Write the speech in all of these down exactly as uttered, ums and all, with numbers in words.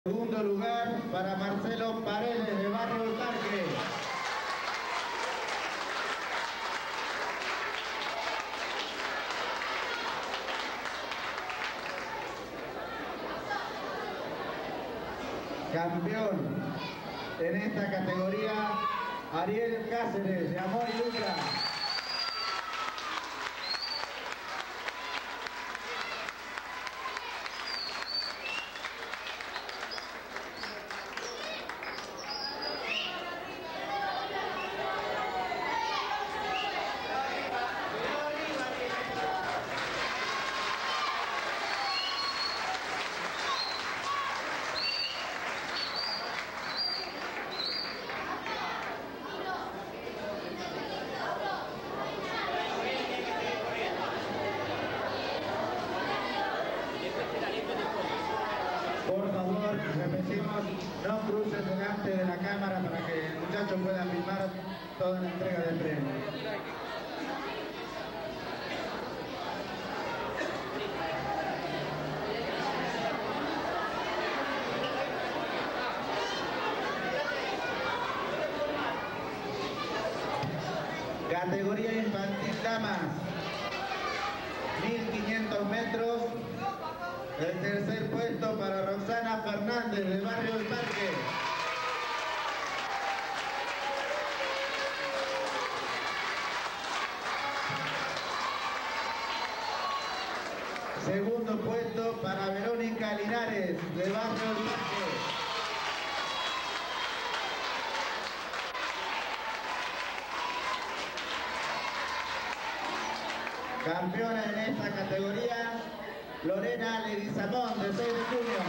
Segundo lugar para Marcelo Paredes de Barrio El Parque. Campeón en esta categoría, Ariel Cáceres de Amor y Lucha. Por favor, repetimos, no crucen delante de la cámara para que el muchacho pueda filmar toda la entrega del premio. Categoría infantil damas, mil quinientos metros. El tercer puesto para Roxana Fernández de Barrio El Parque. Segundo puesto para Verónica Linares de Barrio El Parque. Campeona en esta categoría, Lorena Leguizamón de seis de junio.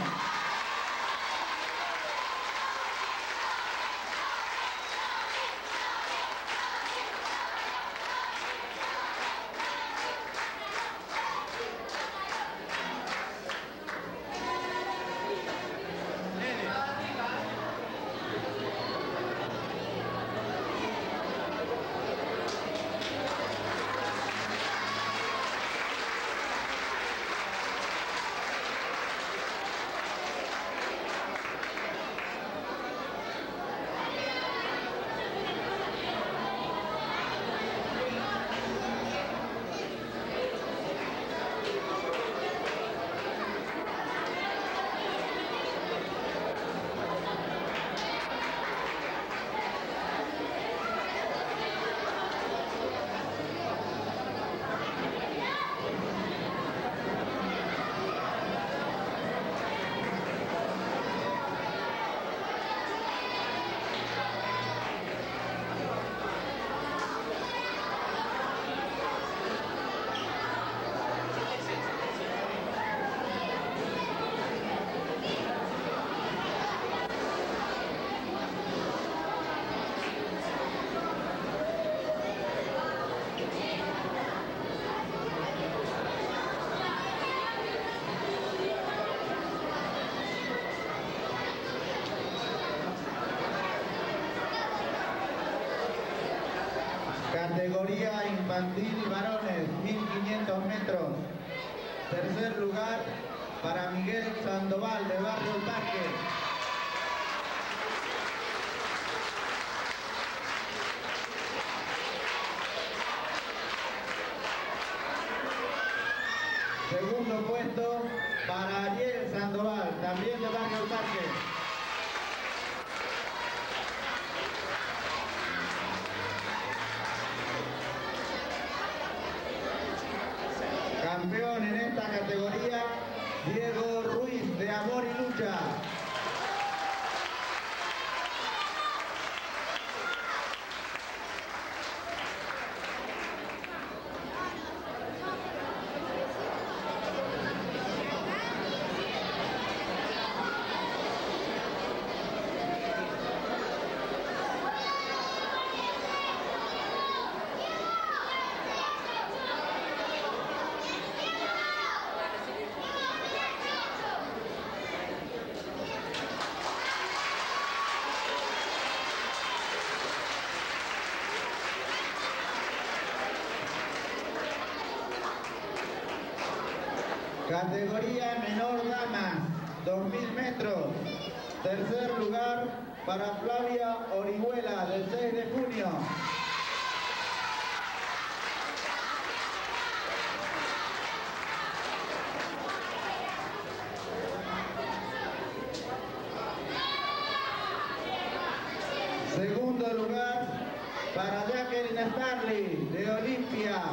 Categoría infantil varones, mil quinientos metros. Tercer lugar para Miguel Sandoval de Barrio El Parque. Segundo puesto para Ariel Sandoval, también de Barrio El Parque. Campeón en esta categoría, Diego Ruiz de Amor y Lucha. Categoría menor damas, dos mil metros. lugar para Flavia Orihuela, del seis de junio. Segundo lugar para Jacqueline Starley, de Olimpia.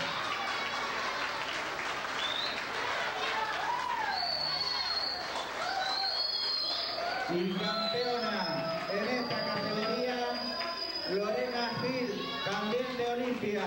Y campeona en esta categoría, Lorena Gil, también de Olimpia.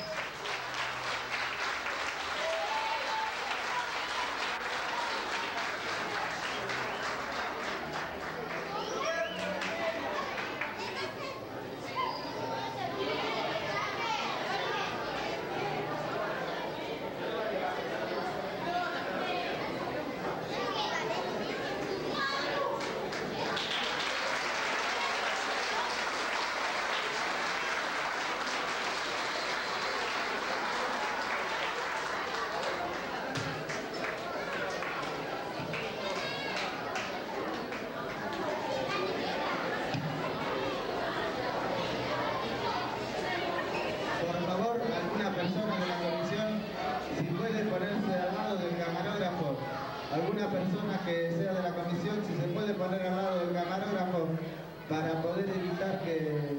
Alguna persona que sea de la comisión, si se puede poner al lado del camarógrafo para poder evitar que,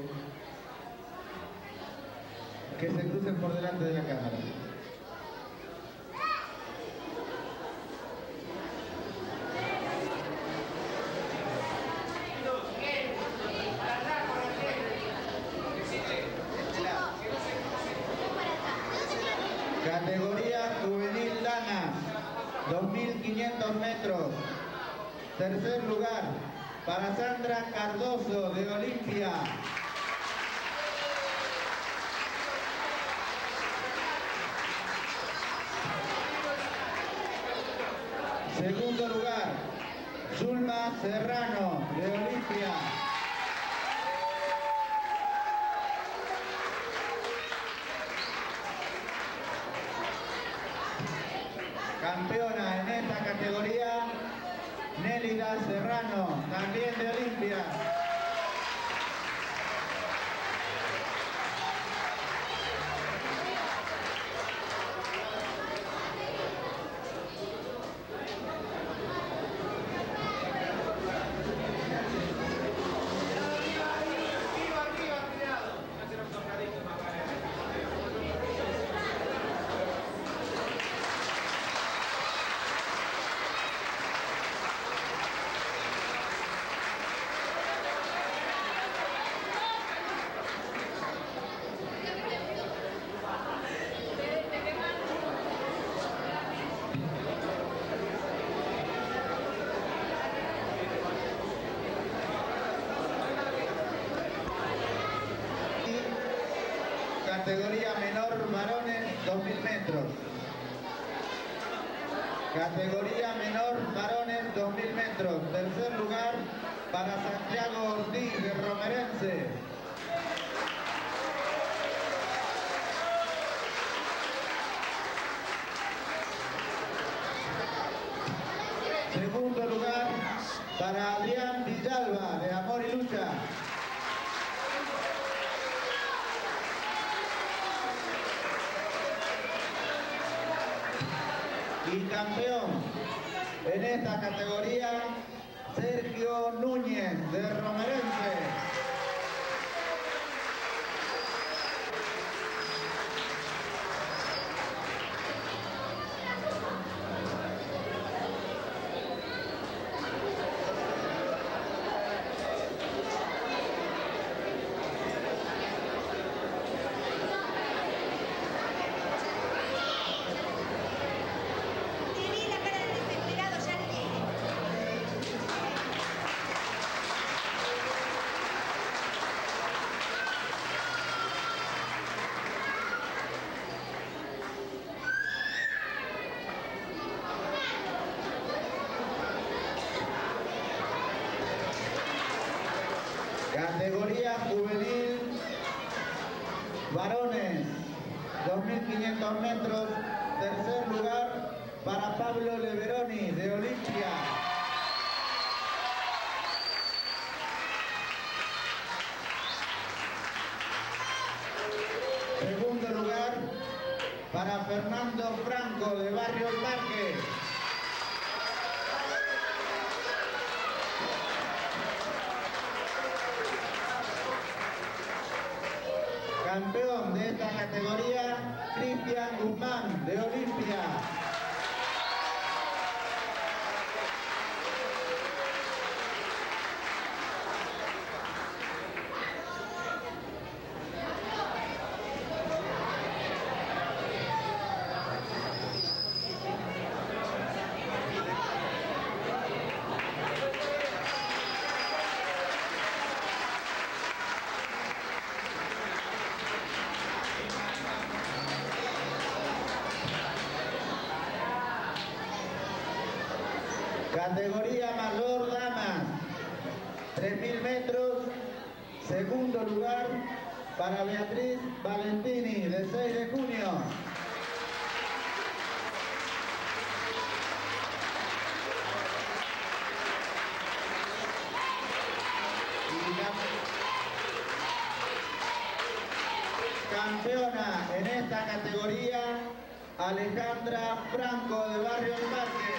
que se crucen por delante de la cámara. Categoría juvenil Dana, dos mil quinientos metros. Tercer lugar para Sandra Cardoso, de Olimpia. Segundo lugar, Zulma Serrano, de Olimpia. Campeona en esta categoría, Nélida Serrano, también de Olimpia. Categoría menor varones, dos mil metros. Categoría menor varones, dos mil metros. Tercer lugar para Santiago Ortiz, de Romerense. Segundo lugar para Adrián Villalba, de Amor y Lucha. Y campeón en esta categoría, Sergio Núñez, de Romerense. Categoría juvenil varones, dos mil quinientos metros. Tercer lugar para Pablo Leveroni, de Olimpia. para Fernando Franco de Barrio El Parque. Campeón de esta categoría, Cristian Guzmán de Olimpia. Categoría mayor damas, tres mil metros, segundo lugar para Beatriz Valentini de seis de junio. Campeona en esta categoría, Alejandra Franco de Barrio El Parque.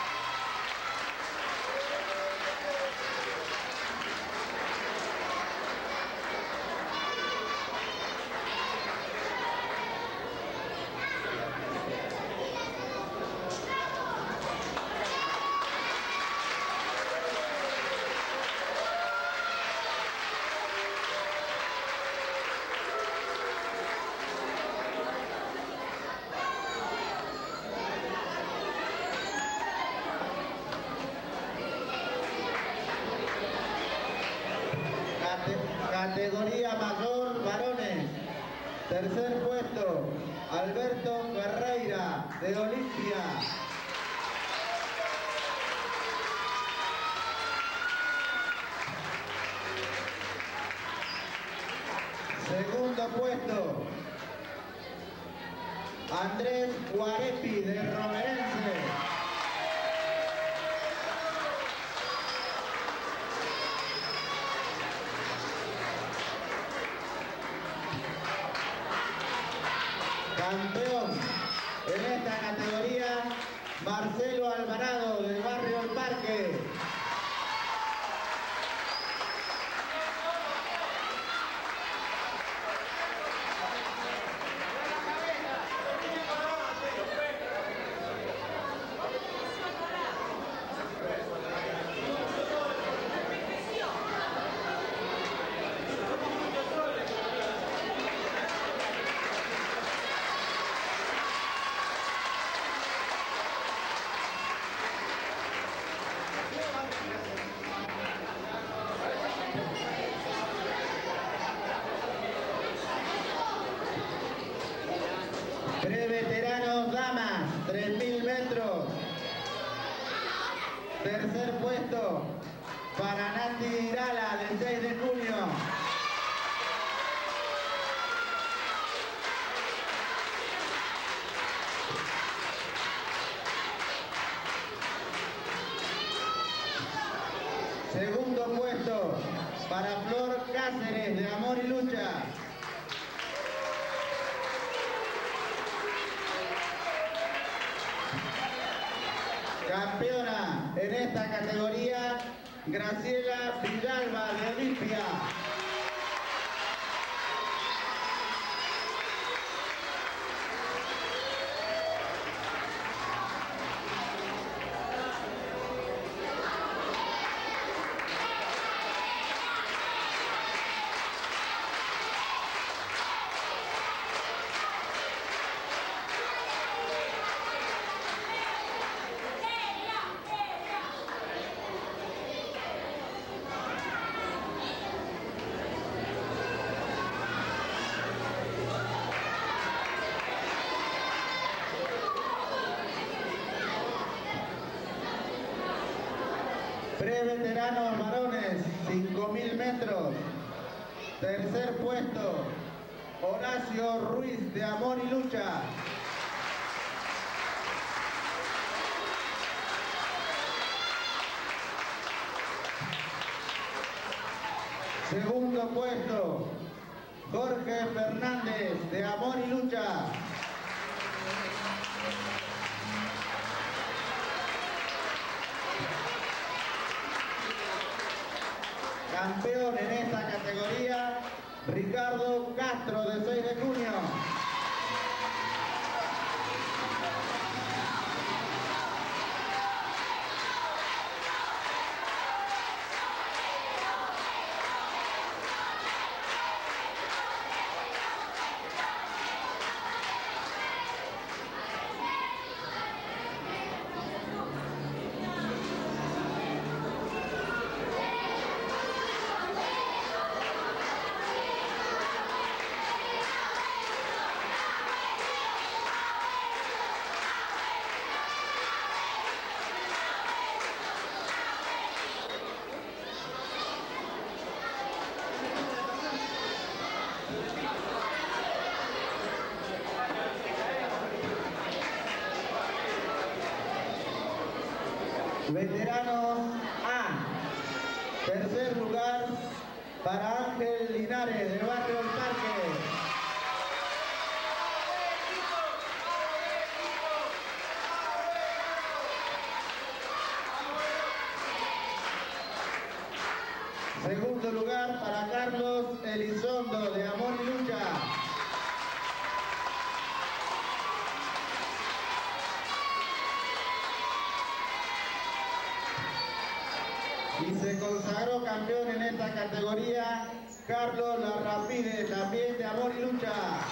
Categoría mayor varones, tercer puesto, Alberto Ferreira de Olimpia. Segundo puesto, Andrés Guarepi de Romerense. Campeón en esta categoría, Marcelo Alvarado del Barrio El Parque. Preveteranos damas, tres mil metros. Tercer puesto para Nati Irala del seis de junio. Segundo puesto para Flor Cáceres de Amor y Lucha. Campeona en esta categoría, Graciela Villalba de Olimpia. Preveteranos varones, cinco mil metros. Tercer puesto, Horacio Ruiz de Amor y Lucha. Segundo puesto, Jorge Fernández de Amor y Lucha. Campeón en esta categoría, Ricardo Castro, de seis de junio. Veteranos A, tercer lugar para Ángel Linares, del barrio El Parque. Segundo lugar para Carlos Elizondo, de Amor y Lucha. Y se consagró campeón en esta categoría Carlos Larrapide, también de Amor y Lucha.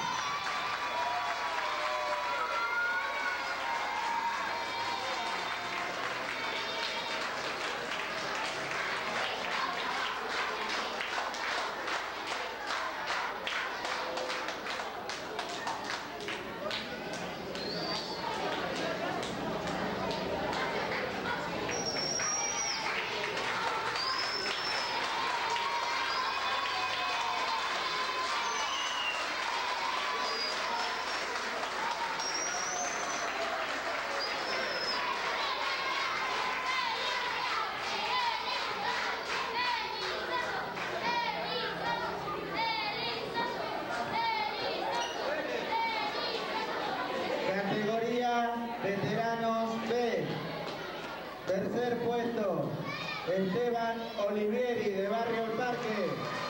Veteranos B, tercer puesto, Esteban Olivieri, de barrio El Parque.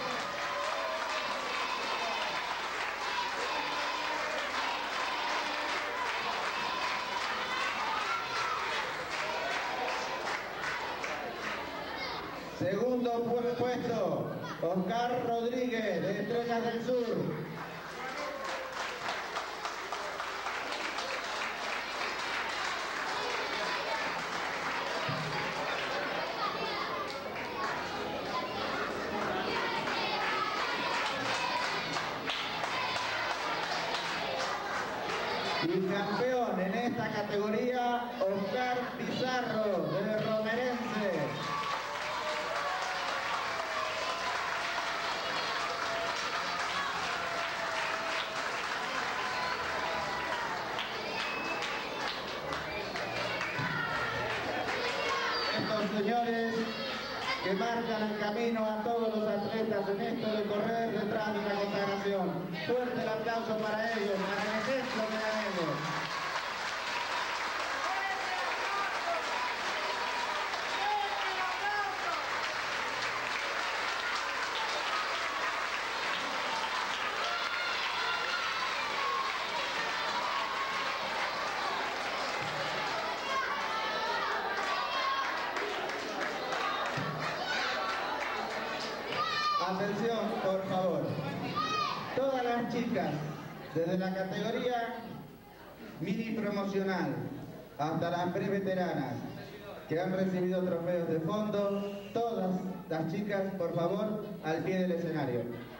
Segundo puesto, Oscar Rodríguez, de Estrellas del Sur. Y campeón en esta categoría, Oscar Pizarro, de Romerense. Estos señores que marcan el camino a todos los atletas en esto de correr detrás de una consagración. Fuerte el aplauso para ellos, para el ejemplo que dan ellos. Atención, por favor. Todas las chicas, desde la categoría mini promocional hasta las preveteranas, que han recibido trofeos de fondo, todas las chicas, por favor, al pie del escenario.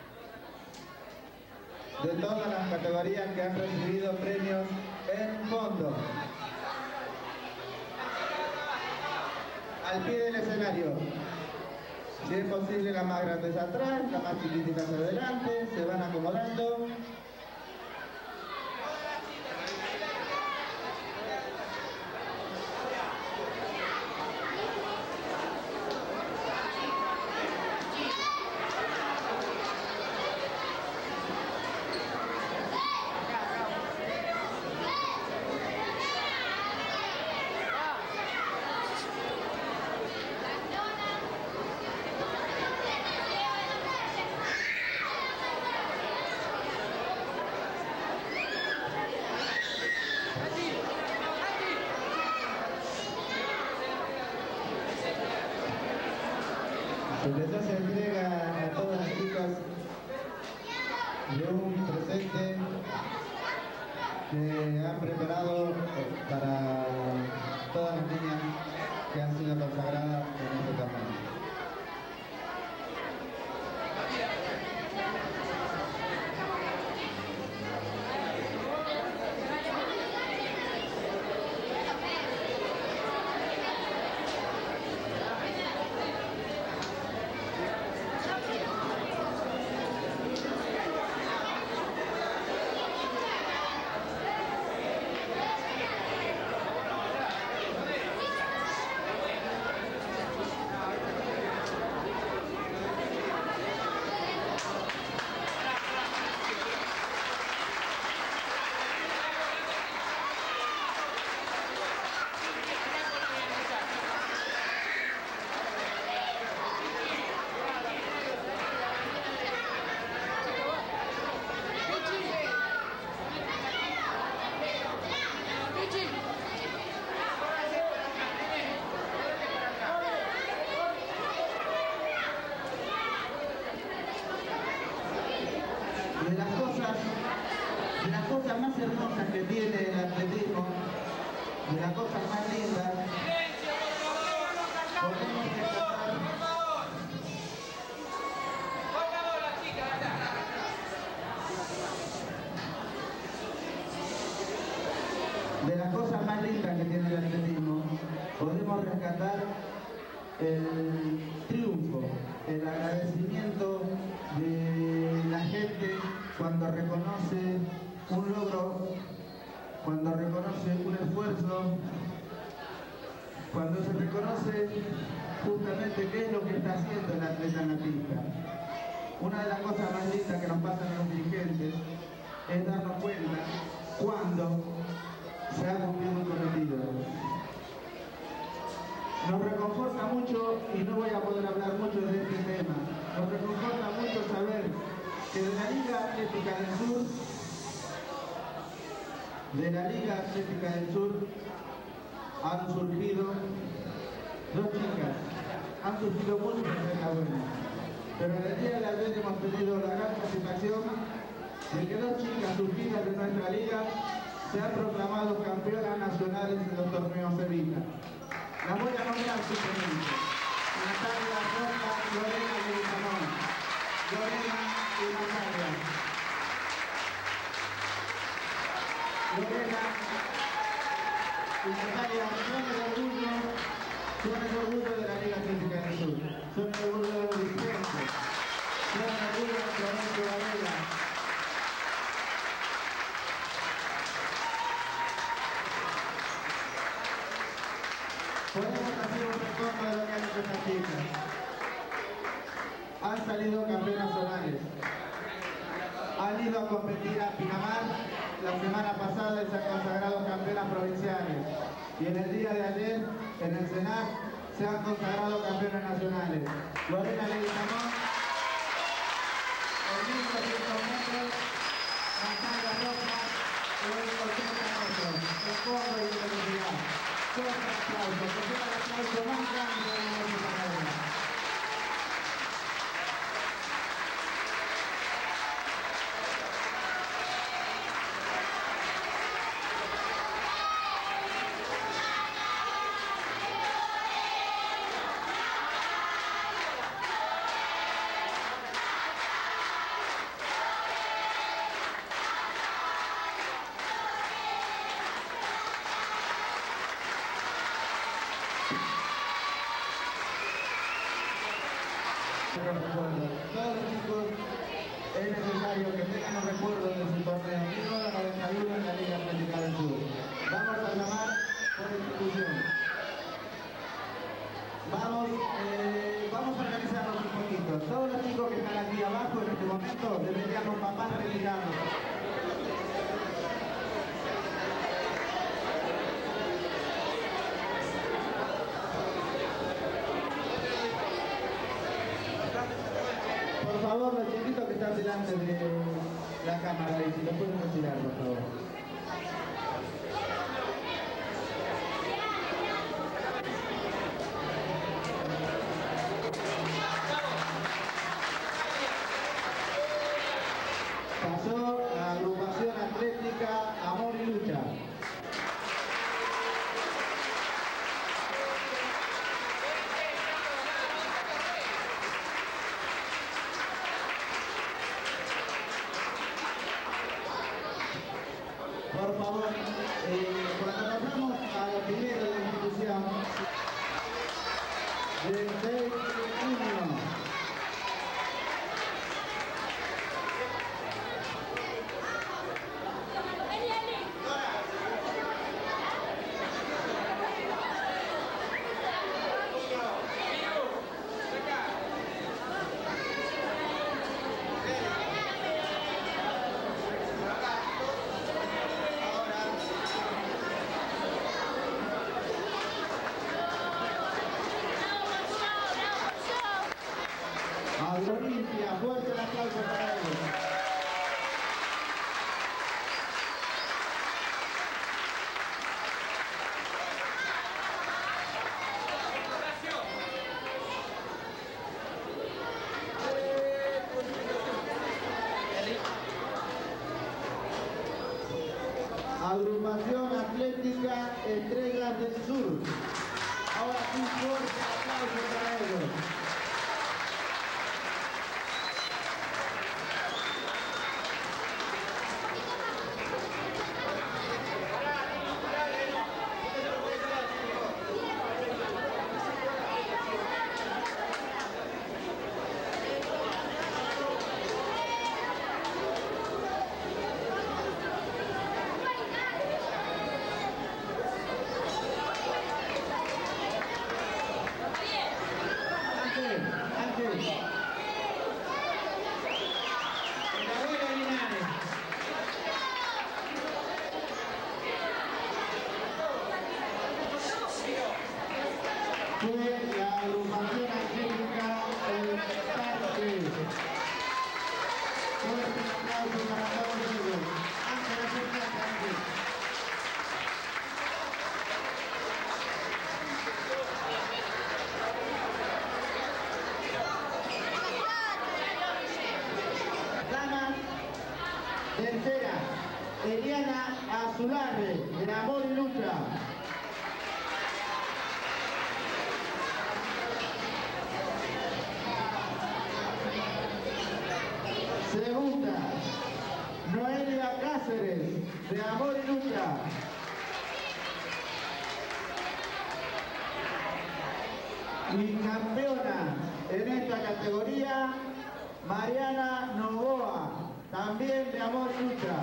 De todas las categorías que han recibido premios en fondo. Al pie del escenario. Si es posible, las más grandes atrás, las más chiquititas adelante, se van acomodando. Se les hace entrega a todas las chicas de un presente que han preparado para todas las niñas que han sido consagradas en este torneo. De las cosas, de las cosas más hermosas que tiene el atletismo, de las cosas más lindas, podemos rescatar de las cosas más lindas que tiene el atletismo, podemos rescatar el triunfo, el agradecimiento de la gente cuando reconoce un logro, cuando reconoce un esfuerzo, cuando se reconoce justamente qué es lo que está haciendo el atleta en la pista. Una de las cosas más lindas que nos pasan a los dirigentes es darnos cuenta cuando se ha cumplido un cometido. Nos reconforta mucho, y no voy a poder hablar mucho de este tema, nos reconforta mucho saber que de la Liga Atlética del Sur, de la Liga Atlética del Sur, han surgido dos chicas, han surgido muchas atletas buenas, pero en el día de ayer hemos tenido la gran satisfacción de que dos chicas surgidas de nuestra liga se han proclamado campeonas nacionales en los torneos Evita. Las voy a nombrar simplemente: Natalia, Rosa, Lorena y Leguizamón. Lorena y Natalia. Lorena y Natalia son el orgullo, son el orgullo de la Liga Atlética del Sur, son el orgullo de los dirigentes, son el orgullo de Clemente Varela. Podemos hacer un retorno de lo que han hecho estas chicas. Han salido campeonas zonales. Han ido a competir a Pinamar la semana pasada y se han consagrado campeonas provinciales. Y en el día de ayer, en el Senac, se han consagrado campeonas nacionales. Lorena Leguizamón, en mil doscientos metros, Natalia Rosa, en ochenta metros, en fondo y velocidad. Fuerte aplauso, que sea el aplauso más grande de nuestra carrera. Todos los chicos es necesario que tengan los recuerdos de su torneo mil novecientos noventa y uno en la Liga Atlética del Sur. Vamos a llamar por institución. Vamos, eh, vamos a organizarnos un poquito. Todos los chicos que están aquí abajo en este momento deberían los papás retirados. Por favor, los chiquitos que están delante de la cámara, y si lo pueden retirar, por favor. Sur. Ahora sí, un fuerte aplauso para ellos. Fue la agrupación angélica El Parque. Fuerte aplauso para todos ellos. Ángel, acércate, Ángel. Damas, tercera, Eliana Azularre, de Amor y Lucha. Segunda, Noelia Cáceres, de Amor y Lucha. Y campeona en esta categoría, Mariana Novoa, también de Amor y Lucha.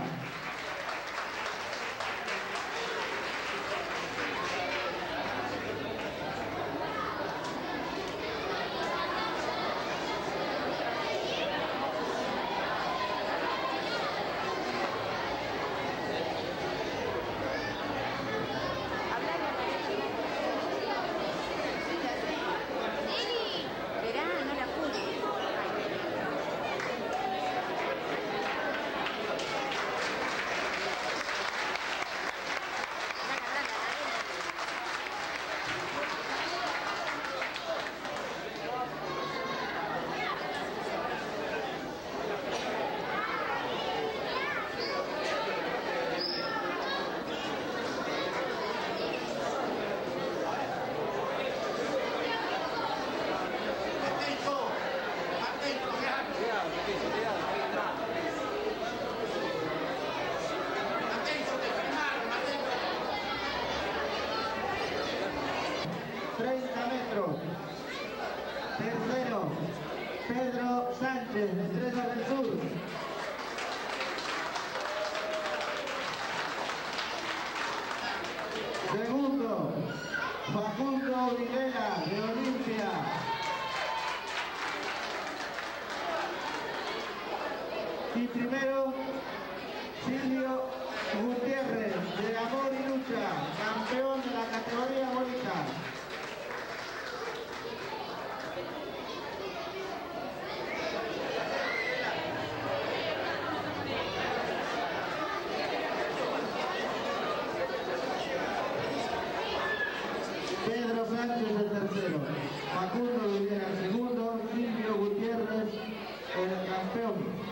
treinta metros. Tercero, Pedro Sánchez, de Estrella del Sur. Segundo, Facundo Videla, de Olimpia. Y primero, Silvio Gutiérrez, de Amor y Lucha, campeón de la categoría bonita. Pedro Sánchez el tercero, Facundo Videla el segundo, Silvio Gutiérrez el campeón.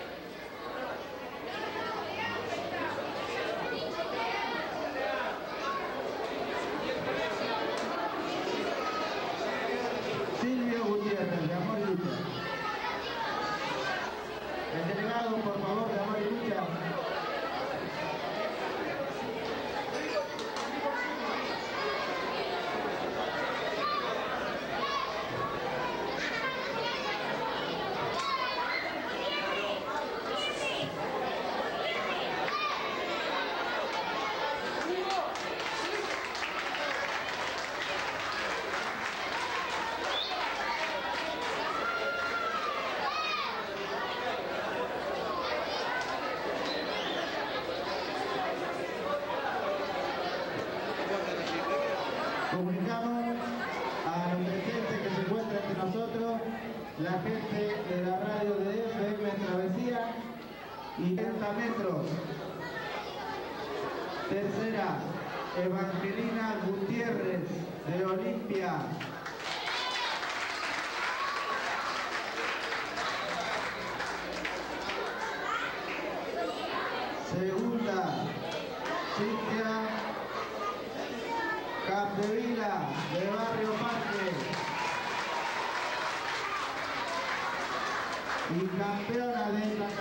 Silvio Gutiérrez, de Amor y Lucha. El delegado, por favor, de Amor y Lucha. Comunicamos a los presentes que se encuentran entre nosotros, la gente de la radio de F M Travesía y treinta metros. Tercera, Evangelina Gutiérrez, de Olimpia. Segunda, Cintia y campeona de esta